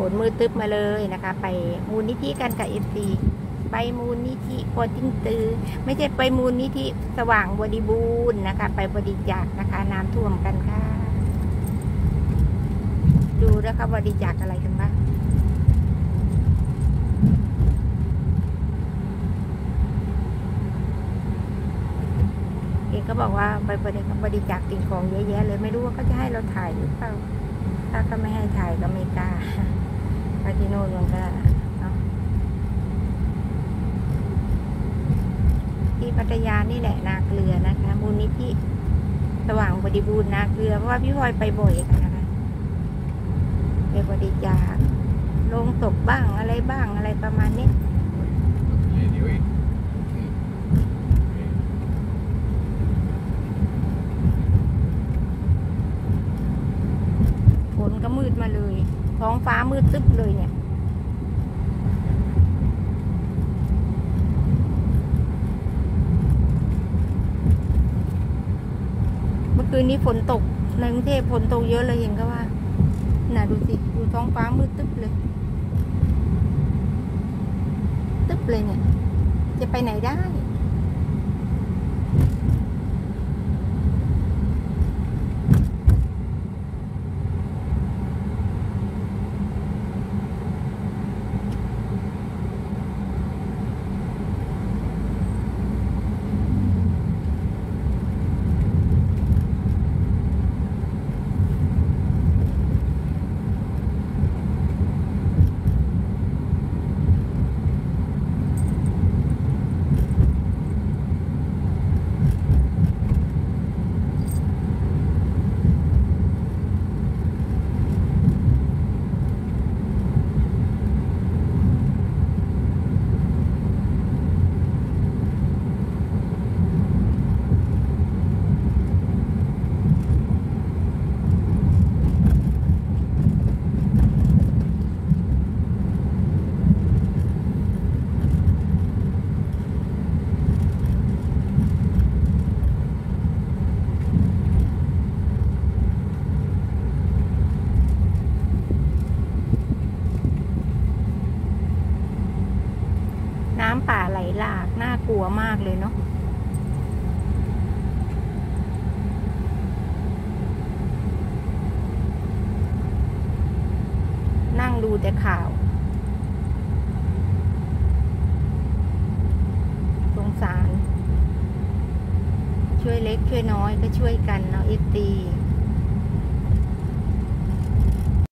นมือตึ๊บมาเลยนะคะไปมูลนิธิกันกับFCไปมูลนิธิปอติ้งตือไม่ใช่ไปมูลนิธิสว่างบริบูรณ์นะคะไปบริจาคนะคะน้ำท่วมกันค่ะดูนะคะบริจาคอะไรกันบ้างเอกก็บอกว่าไปบริจาคสิ่งของเยอะแยะเลยไม่รู้ว่าเขาจะให้เราถ่ายหรือเปล่าถ้าก็ไม่ให้ถ่ายก็ไม่กล้าไปที่โน่นมันก็ที่พัทยานี่แหละนาเกลือนะคะมูลนิธิสว่างบริบูรณ์นาเกลือเพราะว่าพี่พลอยไปบ่อยกันนะคะไปบริจาคลงศพบ้างอะไรบ้างอะไรประมาณนี้ฝนก็มืดมาเลยท้องฟ้ามืดตึ๊บเลยเนี่ยเมื่อคืนนี้ฝนตกในกรุงเทพฝนตกเยอะเลยเห็นก็ว่าน่ะดูสิดูท้องฟ้ามืดตึ๊บเลยตึ๊บเลยเนี่ยจะไปไหนได้น้ำป่าไหลหลากน่ากลัวมากเลยเนาะนั่งดูแต่ข่าวสงสารช่วยเล็กช่วยน้อยก็ช่วยกันเนาะเอฟตี